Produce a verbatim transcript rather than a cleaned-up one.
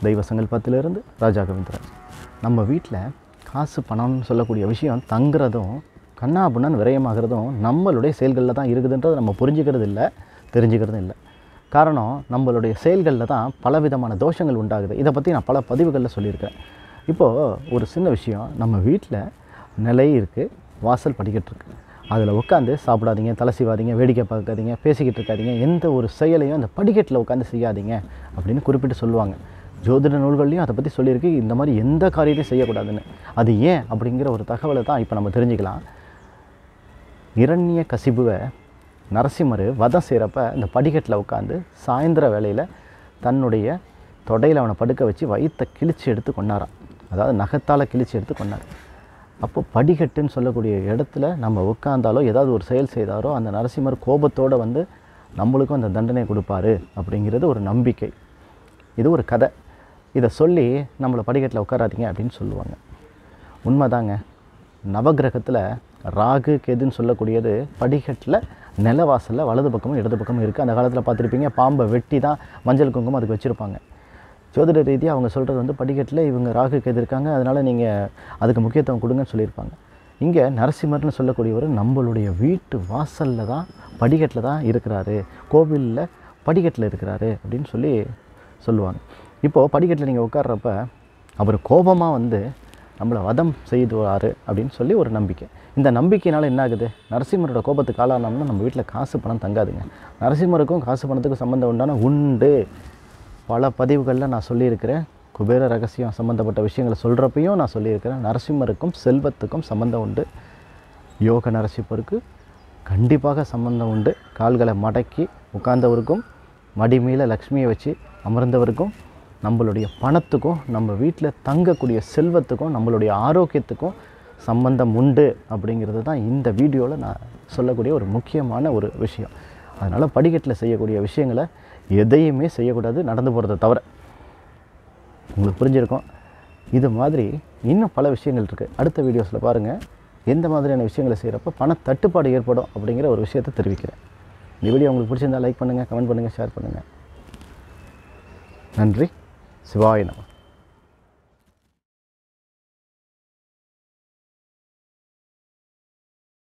தெய்வ சங்கல்பத்திலிருந்து ராஜா கோவிந்தராஜ். நம்ம வீட்டில் காசு பணம்னு சொல்லக்கூடிய விஷயம் தங்குறதும் கண்ணா புண்ணான்னு விரயமாகிறதும் நம்மளுடைய செயல்களில் தான் இருக்குதுன்றது நம்ம புரிஞ்சுக்கிறது இல்லை, தெரிஞ்சுக்கிறதும் இல்லை. காரணம், நம்மளுடைய செயல்களில் தான் பலவிதமான தோஷங்கள் உண்டாகுது. இதை பற்றி நான் பல பதிவுகளில் சொல்லியிருக்கேன். இப்போது ஒரு சின்ன விஷயம், நம்ம வீட்டில் நிலை இருக்குது, வாசல் படிக்கட்டு இருக்குது. அதில் உட்காந்து சாப்பிடாதீங்க, தலை சீவாதீங்க, வேடிக்கை பார்க்காதீங்க, பேசிக்கிட்டு இருக்காதீங்க, எந்த ஒரு செயலையும் அந்த படிக்கட்டில் உட்காந்து செய்யாதீங்க அப்படின்னு குறிப்பிட்டு சொல்லுவாங்க. ஜோதிட நூல்கள்லையும் அதை பற்றி சொல்லியிருக்கு, இந்த மாதிரி எந்த காரியத்தையும் செய்யக்கூடாதுன்னு. அது ஏன் அப்படிங்கிற ஒரு தகவலை தான் இப்போ நம்ம தெரிஞ்சுக்கலாம். இரண்ய கசிபுவை நரசிம்மர் வதம் செய்கிறப்ப இந்த படிக்கட்டில் உட்காந்து சாயந்தர வேளையில் தன்னுடைய தொடையில் அவனை படுக்க வச்சு வயிற்றை கிழிச்சு எடுத்து கொண்டாரான். அதாவது நகத்தால் கிழிச்சு எடுத்து கொண்டார். அப்போ படிக்கட்டுன்னு சொல்லக்கூடிய இடத்துல நம்ம உட்காந்தாலோ ஏதாவது ஒரு செயல் செய்தாரோ அந்த நரசிம்மர் கோபத்தோடு வந்து நம்மளுக்கும் அந்த தண்டனை கொடுப்பாரு அப்படிங்கிறது ஒரு நம்பிக்கை. இது ஒரு கதை. இதை சொல்லி நம்மளை படிக்கட்டில் உட்காராதீங்க அப்படின்னு சொல்லுவாங்க. உண்மைதாங்க. நவகிரகத்தில் ராகு கேதுன்னு சொல்லக்கூடியது படிக்கட்டில் நிலவாசலில் வலது பக்கமும் இடது பக்கமும் இருக்குது. அந்த காலத்தில் பார்த்துருப்பீங்க, பாம்பை வெட்டி தான் மஞ்சள் குங்குமம் அதுக்கு வச்சுருப்பாங்க. ஜோதிட ரீதியாக அவங்க சொல்கிறது வந்து படிக்கட்டில் இவங்க ராகு கேது இருக்காங்க, அதனால் நீங்கள் அதுக்கு முக்கியத்துவம் கொடுங்கன்னு சொல்லியிருப்பாங்க. இங்கே நரசிம்மர்னு சொல்லக்கூடியவர் நம்மளுடைய வீட்டு வாசலில் தான் படிக்கட்டில் தான் இருக்கிறாரு, கோவிலில் படிக்கட்டில் இருக்கிறாரு அப்படின்னு சொல்லி சொல்லுவாங்க. இப்போது படிக்கட்டில் நீங்கள் உட்கார்றப்ப அவர் கோபமாக வந்து நம்மளை வதம் செய்துவார் அப்படின்னு சொல்லி ஒரு நம்பிக்கை. இந்த நம்பிக்கையினால் என்ன ஆகுது, நரசிம்மரோட கோபத்துக்கு ஆளானோம்னா நம்ம வீட்டில் காசு பணம் தங்காதுங்க. நரசிம்மருக்கும் காசு பணத்துக்கும் சம்மந்தம் உண்டான உண்டு. பல பதிவுகளில் நான் சொல்லியிருக்கிறேன். குபேர ரகசியம் சம்மந்தப்பட்ட விஷயங்களை சொல்கிறப்பையும் நான் சொல்லியிருக்கிறேன். நரசிம்மருக்கும் செல்வத்துக்கும் சம்மந்தம் உண்டு. யோக நரசிம்மருக்கு கண்டிப்பாக சம்மந்தம் உண்டு. கால்களை மடக்கி உட்கார்ந்தவருக்கும் மடி மேலே லக்ஷ்மியை வச்சு அமர்ந்தவருக்கும் நம்மளுடைய பணத்துக்கும் நம்ம வீட்டில் தங்கக்கூடிய செல்வத்துக்கும் நம்மளுடைய ஆரோக்கியத்துக்கும் சம்பந்தம் உண்டு அப்படிங்கிறது தான் இந்த வீடியோவில் நான் சொல்லக்கூடிய ஒரு முக்கியமான ஒரு விஷயம். அதனால் படிக்கட்டில் செய்யக்கூடிய விஷயங்களை எதையுமே செய்யக்கூடாது, நடந்து போகிறத தவிர. உங்களுக்கு புரிஞ்சிருக்கும். இது மாதிரி இன்னும் பல விஷயங்கள் இருக்குது. அடுத்த வீடியோஸில் பாருங்கள் எந்த மாதிரியான விஷயங்களை செய்கிறப்ப பண தட்டுப்பாடு ஏற்படும் அப்படிங்கிற ஒரு விஷயத்தை தெரிவிக்கிறேன். இந்த வீடியோ உங்களுக்கு பிடிச்சிருந்தால் லைக் பண்ணுங்கள், கமெண்ட் பண்ணுங்கள், ஷேர் பண்ணுங்கள். நன்றி. சிவாய நமः.